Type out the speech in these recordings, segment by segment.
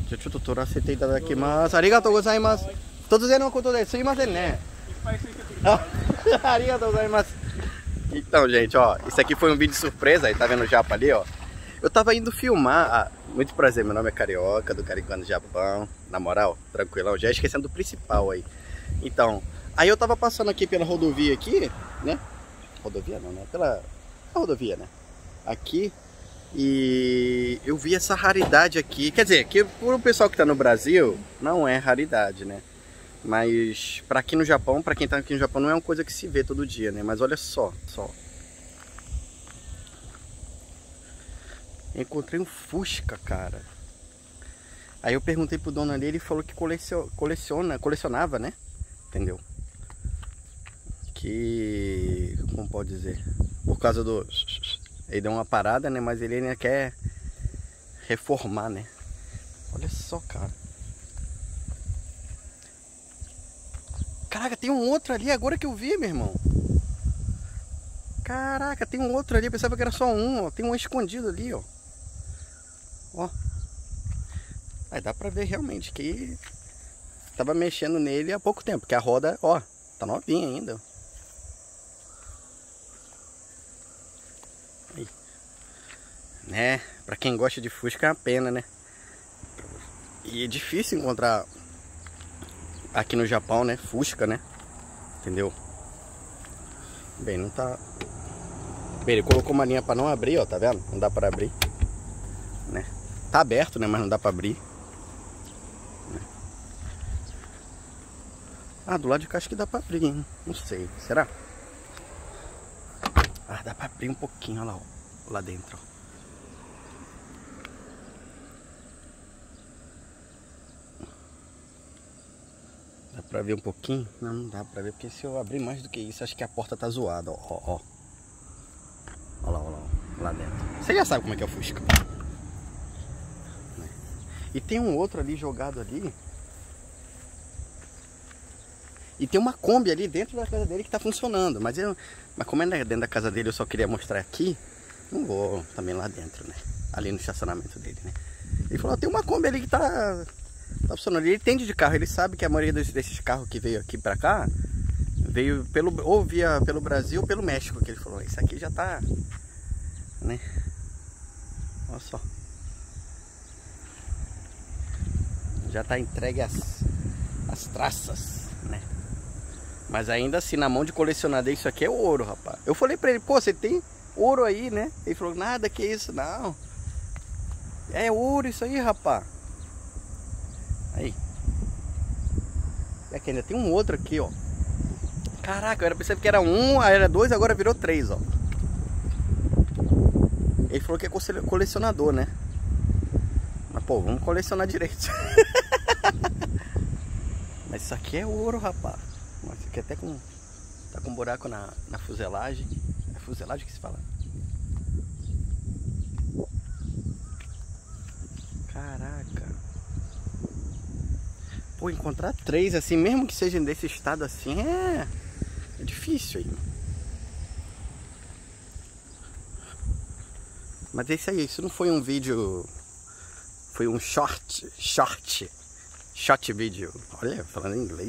じゃあちょっと撮らせていただきます。ありがとうございます。突然のことですいませんné? Ah, obrigado, gozaimasu. Então, gente, ó, isso aqui foi um vídeo surpresa, aí tá vendo o Japa ali, ó. Eu tava indo filmar, muito prazer, meu nome é Carioca, do Caricano Japão, na moral, tranquilão, já esquecendo do principal aí. Então, aí eu tava passando aqui pela rodovia aqui, né? Rodovia não, né? Pela rodovia, né? Aqui, e eu vi essa raridade aqui, quer dizer, que pro pessoal que tá no Brasil, não é raridade, né? Mas para aqui no Japão, para quem tá aqui no Japão, não é uma coisa que se vê todo dia, né? Mas olha só. Eu encontrei um Fusca, cara. Aí eu perguntei pro dono ali, ele falou que colecionava, né? Entendeu? Que... como pode dizer? Por causa do... ele deu uma parada, né? Mas ele ainda quer reformar, né? Olha só, cara. Caraca, tem um outro ali, agora que eu vi, meu irmão. Caraca, tem um outro ali, eu pensava que era só um, ó. Tem um escondido ali, ó. Ó. Aí dá pra ver realmente que tava mexendo nele há pouco tempo, porque a roda, ó, tá novinha ainda. Aí. Né, pra quem gosta de Fusca é uma pena, né? E é difícil encontrar aqui no Japão, né? Fusca, né? Entendeu? Bem, não tá... Bem, ele colocou uma linha pra não abrir, ó, tá vendo? Não dá pra abrir, né? Tá aberto, né? Mas não dá pra abrir, né? Ah, do lado de cá acho que dá pra abrir, hein? Não sei, será? Ah, dá pra abrir um pouquinho, olha lá, ó. Lá dentro, ó. Dá pra ver um pouquinho? Não, não dá pra ver, porque se eu abrir mais do que isso, acho que a porta tá zoada, ó. Olha lá, ó, lá dentro. Você já sabe como é que é o Fusca. E tem um outro ali jogado ali. E tem uma Kombi ali dentro da casa dele que tá funcionando. Mas como é dentro da casa dele, eu só queria mostrar aqui. Não vou também lá dentro, né? Ali no estacionamento dele, né? Ele falou, tem uma Kombi ali que tá funcionando. Ele entende de carro, ele sabe que a maioria desses carros que veio aqui pra cá veio ou via pelo Brasil ou pelo México, que ele falou. Isso aqui já tá, né? Olha só. Já tá entregue as traças, né? Mas ainda assim, na mão de colecionador, isso aqui é ouro, rapaz. Eu falei pra ele, pô, você tem ouro aí, né? Ele falou, nada que isso, não. É ouro isso aí, rapaz. Aí. E aqui ainda tem um outro aqui, ó. Caraca, eu pensei que era um, aí era dois, agora virou três, ó. Ele falou que é colecionador, né? Mas, pô, vamos colecionar direito. Mas isso aqui é ouro, rapaz. Mas isso aqui até com... tá com um buraco na fuselagem. É fuselagem que se fala? Caraca. Pô, encontrar três assim, mesmo que sejam desse estado assim, é difícil aí. Mas é isso aí, isso não foi um vídeo, foi um short vídeo. Olha, falando em inglês.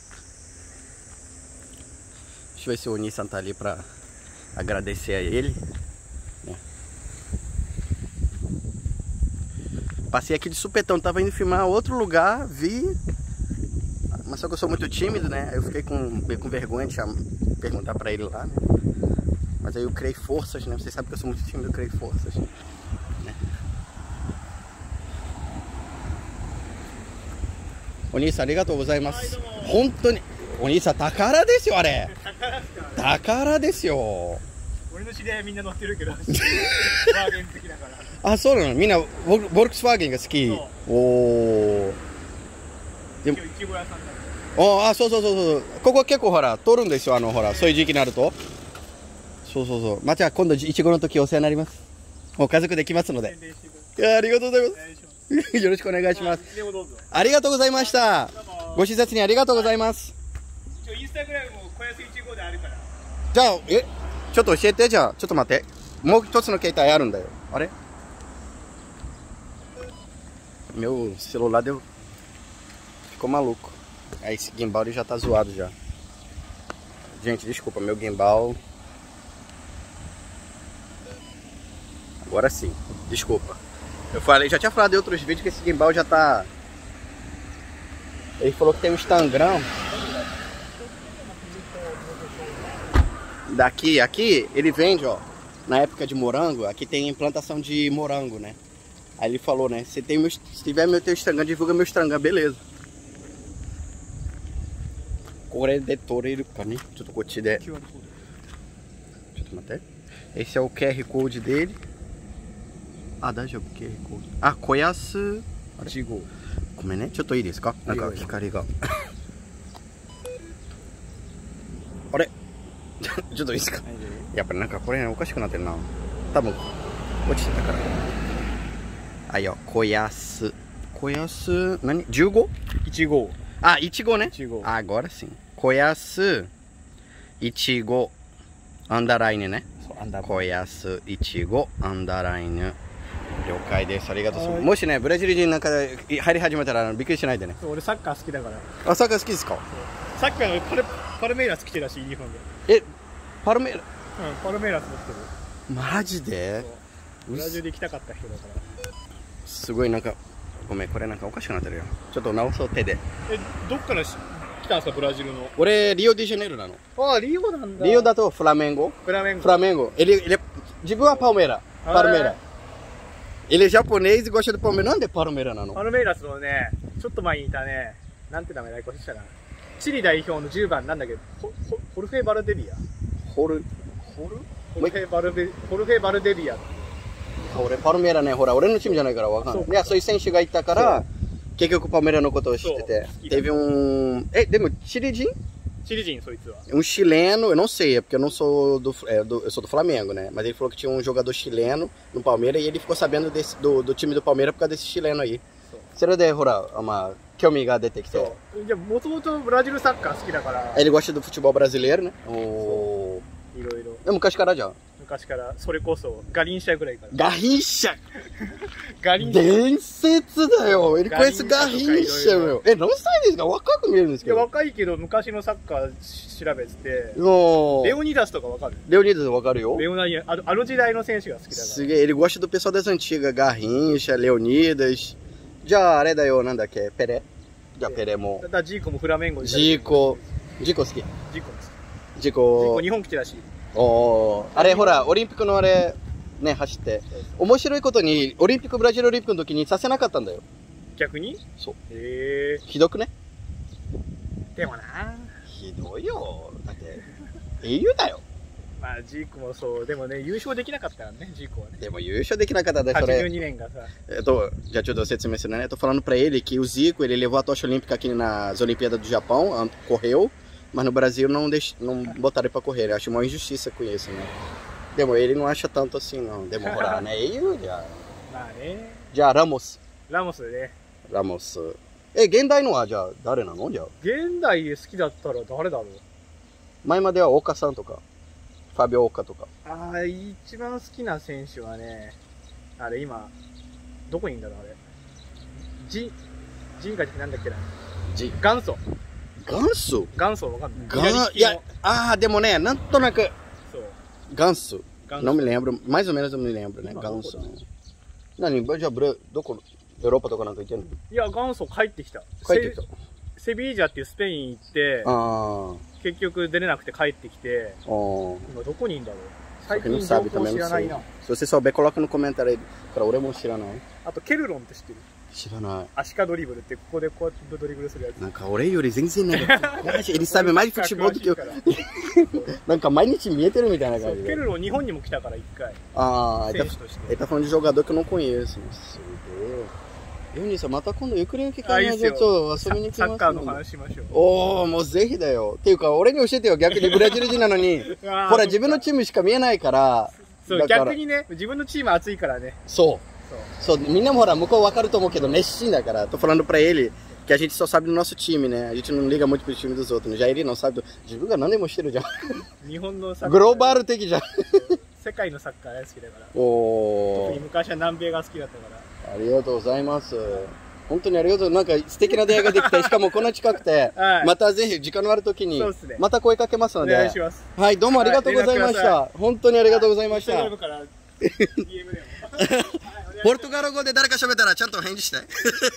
Deixa eu ver se o Oni-san tá ali pra agradecer a ele, né? Passei aqui de supetão, tava indo filmar outro lugar, vi, mas só que eu sou muito tímido, né? Eu fiquei meio com vergonha de perguntar pra ele lá, né? Mas aí eu criei forças, né? Vocês sabem que eu sou muito tímido, eu criei forças, né? Oni-san, arigatou gozaimasu. Hontoni. Oni-san, takara desu yo, are. Takara desu yo. 俺の知り合いみんな乗ってるけど、バーゲン好きだから。 あ、そうなの？みんなボルクスワーゲンが好き。おお。でも、 いちご屋さんだ。 あ、そう。ここ結構ほら通るんですよ。ほらそういう時期になると。そう。まあ、じゃあ今度いちごの時お世話になります。もう家族できますので。いや、ありがとうございます。よろしくお願いします。ありがとうございました。ご視聴にありがとうございます。 インスタグラムも小安いちごであるから。 じゃあちょっと教えて。じゃあちょっと待って。もう一つの携帯あるんだよ。あれ？ Meu celular deu... ficou maluco. Aí esse gimbal ele já tá zoado já. Gente, desculpa, meu gimbal... Agora sim, desculpa. Eu falei, já tinha falado em outros vídeos que esse gimbal já tá... Ele falou que tem um Instagram. Daqui, aqui, ele vende, ó. Na época de morango, aqui tem plantação de morango, né? Aí ele falou, né? Se tiver meu teu Instagram, divulga meu Instagram, beleza. Esse é o QR Code dele. Ah, dá já o QR Code. Ah, Koyasu 1号。 ごめんね、ちょっといいですか？なんか光が。あれちょっといいですか？やっぱりなんかこれおかしくなってるな。多分落ちてたから。あ、いや、小安。小安、何 ?15? 1号。 あ、15ね。 1号。 あ、agora sim. 小安、15、アンダーラインね。 そう、アンダー。 小安、15、アンダーライン。了解です。ありがとうございます。もしね、ブラジル人なんか入り始めたらびっくりしないでね。 俺サッカー好きだから。 あ、サッカー好きですか？ サッカーのパルメイラス来てるらしい、日本で。 え、パルメイラス？ うん、パルメイラス持ってる。 マジで？ ブラジルで行きたかった人だから。 すごいなんか、ごめん、これなんかおかしくなってるよ。ちょっと直そう、手で。 どっから来たんですか、ブラジルの。 俺、リオデジャネイロなの。 ああ、リオなんだ。 リオだとフラメンゴ。 フラメンゴ。 フラメンゴ。自分はパルメイラ。パルメイラ。Ele é japonês e gosta do Palmeiras. なんでパルメイラなの？ パルメイラスのね、ちょっと前にいたね、なんて名前だいこしたかな。チリ代表の10番なんだっけ、ホルフェ・バルデビア。ホルフェ・バルデビア。 俺パルメイラね、ほら、俺のチームじゃないからわかんない。いや、そういう選手がいたから、結局パルメイラのことを知ってて。Teveでもチリ人？ チリ人、そいつは。 Chileno, eu não sei, é porque eu não sou eu sou do Flamengo, né? Mas ele falou que tinha um jogador chileno no Palmeiras e ele ficou sabendo do time do Palmeiras por causa desse chileno aí. それでほら、まあ、興味が出てきて。 じゃあ、もともとブラジルサッカー好きだから。 Ele gosta do futebol brasileiro, né? いろいろ。 昔からじゃん。 昔から、それこそ、ガリンシャぐらいから。 ガリンシャガリンシャ伝説だよ。Ele conhece Garrincha, meu. Não saiですか？若く見えるんですけど。 若いけど、昔のサッカー調べてて、 レオニダスとかわかる？ レオニダスわかるよ。 あの時代の選手が好きだから。 すげえ、ele gosta do pessoal das antigas. Garrincha, Leonidas. じゃあ、あれだよ、なんだっけ、ペレ？じゃあ、ペレも。 ジーコもフラメンゴで。 ジーコ好き。ジーコ日本来てらしい。 あれほら、オリンピックのあれ、ね、走って。面白いことに、ブラジルオリンピックの時にさせなかったんだよ。 逆に？ そう。 ひどくね？ でもな。 ひどいよ。だって、英雄だよ。 まあ、ジーコもそう。でもね、優勝できなかったからね、ジーコはね。 でも優勝できなかったで、それ。 82年がさ。 já te dou説明するね。Tô falando pra ele que o Zico, ele levou a tocha olímpica aqui nas Olimpíadas do Japão, correu. Mas no Brasil não botaram ele pra correr. Eu acho uma injustiça com isso, né? Ele não acha tanto assim, não. Demorar, né? Já Ramos. ラモスね。 Ramos. 現代のはじゃあ誰なの？じゃあ。 現代好きだったら誰だろう？ 前までは岡さんとか、ファビオ・オカとか。 ああ、一番好きな選手はね、あれ今、どこにいんだろうあれ。ジンガなんだっけな。元祖。元祖わかんない。 いや、でもね、なんとなく。そう。元祖。Não me lembro, mais ou menos eu me lembro, né? 元祖。何？じゃあどこ？ヨーロッパとかなんか行ってんの？ いや、元祖帰ってきた。セビージャっていうスペイン行って、結局出れなくて帰ってきて、今どこにいんだろう。最近情報知らないな。 Se você souber, coloca no comentário aí. から俺も知らない。 あとケルロンって知ってる？知らない。 アシカドリブルってここでこうやってドリブルするやつ。 なんか俺より全然なんかele sabe mais de futebol do que eu。なんか毎日見えてるみたいな感じで。 ケルロン日本にも来たから一回。 ele tá falando de jogador que eu não conheço。すげえ。ユニさんまた今度ゆくりの機会にちょっと遊びに来ます。 サッカーの話しましょう。 おお、もうぜひだよ。っていうか俺に教えてよ。逆にブラジル人なのに。ほら自分のチームしか見えないから。 そう、逆にね、自分のチーム熱いからね。 そう、みんなもほら、向こう分かると思うけど、熱心だから。Tô falando pra ele que a gente só sabe do nosso time, né? A gente não liga muito pro time dos outros. Já ele não sabe自分が何でもしてるじゃん。 日本のサッカー。 グローバル的じゃん。 世界のサッカー大好きだから。 特に昔は南米が好きだったから。 ありがとうございます。 本当にありがとう。なんか素敵な出会いができて、しかもこんな近くて、またぜひ時間のある時に、また声かけますので。お願いします。はい、どうもありがとうございました。本当にありがとうございました。ポルトガル語で誰か喋ったらちゃんと返事して。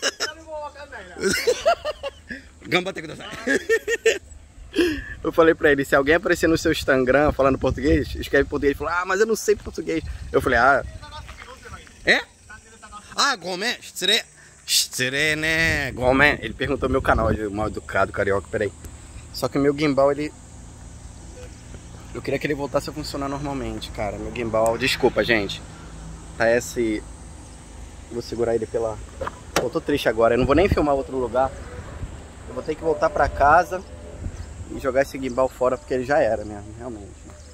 頑張ってください。Eu falei pra ele, se alguém aparecer no seu Instagram falando português, escreve português. Ele falou, ah, mas eu não sei português. Eu falei, ah... É? Ah, Gomen, Shitsure, né? Gomen. Ele perguntou meu canal de mal educado, carioca, peraí. Só que o meu gimbal, ele... Eu queria que ele voltasse a funcionar normalmente, cara. Meu gimbal, desculpa, gente. Tá esse... Vou segurar ele pela... Eu tô triste agora, eu não vou nem filmar outro lugar. Eu vou ter que voltar pra casa e jogar esse gimbal fora porque ele já era mesmo, realmente.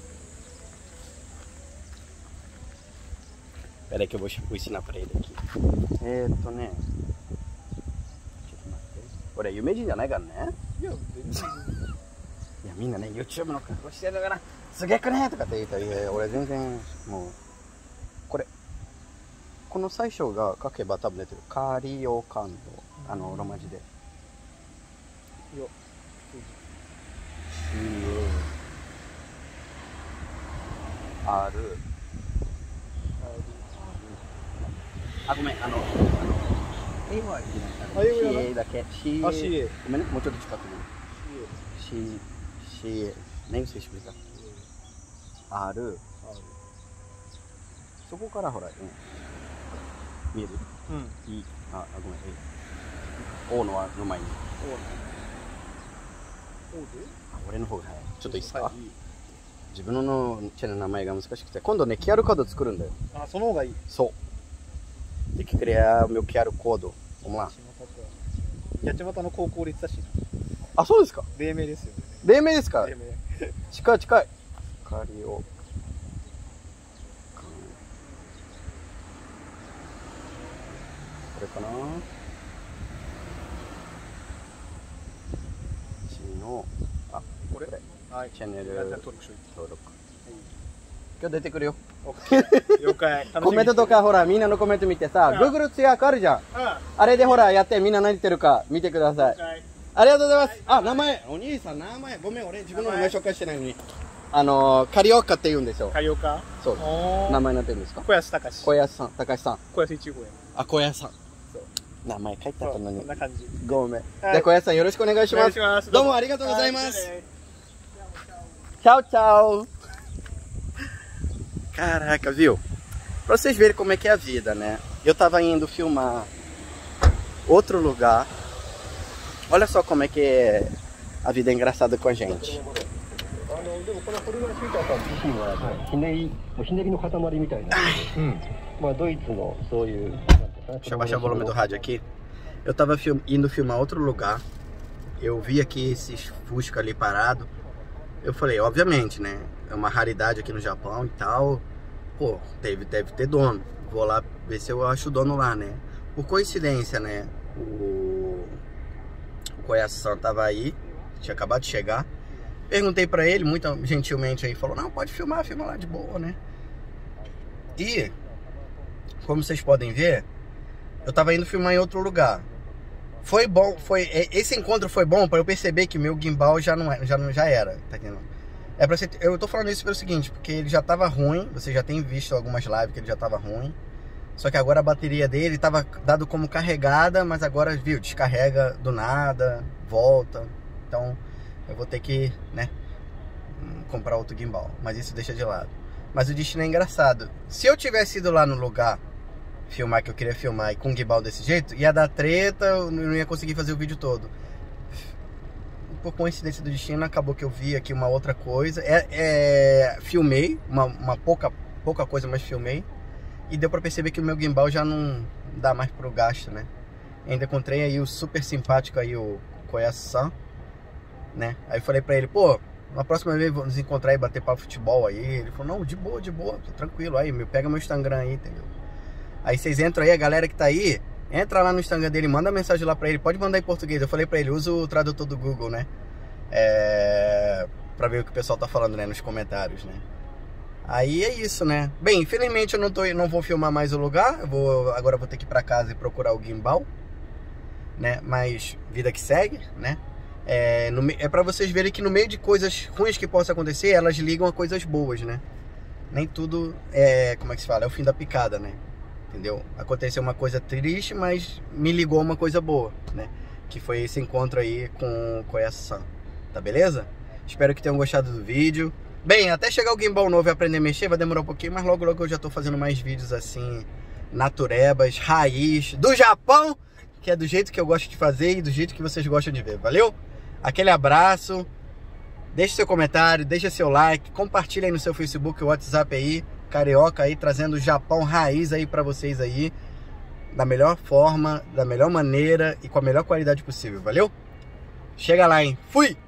Pera aí que eu vou ensinar pra ele aqui. Eto, né? Ora, yumeじゃないからね。いや、みんなね、YouTube の格好してるから、すげえくねとかって言ったら、俺全然、もう、この最初が書けば多分出てる。カリオカンド。ロマ字で。よ。ある。あ、ごめん、英語はいけない。CA だけ。CA。ごめんね、もうちょっと近くに。CA。Nem sei explicar。ある。そこからほら、見える？うん。いい。あ、ごめん。O の前に。O で？俺の方が早い。ちょっといいですか？自分のチャンネルの名前が難しくて。今度ね、QR カード作るんだよ。あ、その方がいい。そう。Tem que criar o meu QR Code. Vamos lá. 八街の高校立だしな。あ、そうですか？黎明ですよね。黎明ですか？黎明。近い近い。カリオ。これかな？あ、これ？はい、チャンネル登録。今日出てくるよ。了解。コメントとかほら、みんなのコメント見てさ、Google 通訳あるじゃん。あれでほら、やってみんな何言ってるか見てください。ありがとうございます。あ、名前、お兄さん名前、ごめん、俺自分の名前紹介してないのに。カリオカって言うんですよ。カリオカ？そう。名前なんて言うんですか？小安隆。小安さん、隆さん。小安1号や。あ、小安さん。名前書いてあったのに。こんな感じ。ごめん。じゃあ小安さんよろしくお願いします。どうもありがとうございます。Tchau, tchau. Caraca, viu? Pra vocês verem como é que é a vida, né? Eu tava indo filmar outro lugar. Olha só como é que a vida é engraçada com a gente. Deixa eu baixar o volume do rádio aqui. Eu tava indo filmar outro lugar. Eu vi aqui esses Fusca ali parado. Eu falei, obviamente, né? É uma raridade aqui no Japão e tal. Pô, deve ter dono. Vou lá ver se eu acho o dono lá, né? Por coincidência, né? O Koyasu-san tava aí. Tinha acabado de chegar. Perguntei pra ele, muito gentilmente aí. Falou, não, pode filma lá de boa, né? E, como vocês podem ver, eu tava indo filmar em outro lugar. Foi bom, esse encontro foi bom para eu perceber que meu gimbal já era, tá entendendo? É pra você, eu tô falando isso pelo seguinte, porque ele já tava ruim, você já tem visto algumas lives que ele já tava ruim. Só que agora a bateria dele tava dado como carregada, mas agora, viu, descarrega do nada, volta. Então, eu vou ter que, né, comprar outro gimbal, mas isso deixa de lado. Mas o destino é engraçado. Se eu tivesse ido lá no lugar filmar que eu queria filmar e com um gimbal desse jeito, ia dar treta, eu não ia conseguir fazer o vídeo todo. Por coincidência do destino, acabou que eu vi aqui uma outra coisa. Filmei, uma pouca coisa, mas filmei. E deu pra perceber que o meu gimbal já não dá mais pro gasto, né? Ainda encontrei aí o super simpático aí, o Koyasu-san, né? Aí eu falei pra ele, pô, na próxima vez vamos nos encontrar e bater papo futebol aí. Ele falou, não, de boa, tô tranquilo. Aí, pega meu Instagram aí, entendeu? Aí vocês entram aí, a galera que tá aí, entra lá no Instagram dele, manda mensagem lá pra ele, pode mandar em português. Eu falei pra ele, usa o tradutor do Google, né? Pra ver o que o pessoal tá falando, né, nos comentários, né? Aí é isso, né? Bem, infelizmente eu não vou filmar mais o lugar. Agora vou ter que ir pra casa e procurar o gimbal. né? Mas vida que segue, né? É pra vocês verem que no meio de coisas ruins que possam acontecer, elas ligam a coisas boas, né? Nem tudo é, como é que se fala? É o fim da picada, né? Entendeu? Aconteceu uma coisa triste, mas me ligou uma coisa boa, né? Que foi esse encontro aí com o Koyasu-san. Tá beleza? Espero que tenham gostado do vídeo. Bem, até chegar o gimbal novo e aprender a mexer vai demorar um pouquinho, mas logo eu já tô fazendo mais vídeos assim, naturebas, raiz, do Japão, que é do jeito que eu gosto de fazer e do jeito que vocês gostam de ver, valeu? Aquele abraço, deixe seu comentário, deixe seu like, compartilha aí no seu Facebook, o WhatsApp aí, Carioca aí, trazendo o Japão raiz aí pra vocês aí, da melhor forma, da melhor maneira e com a melhor qualidade possível, valeu? Chega lá, hein? Fui!